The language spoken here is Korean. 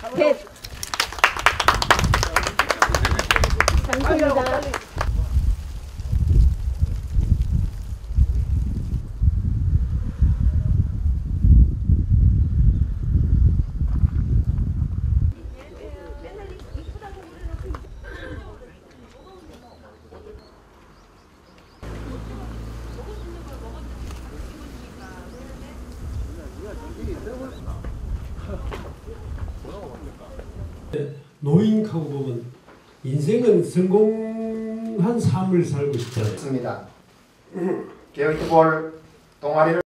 셋. 당신이다. 노인하고 보면 인생은 성공한 삶을 살고 싶잖아요. 개혁볼 동아리를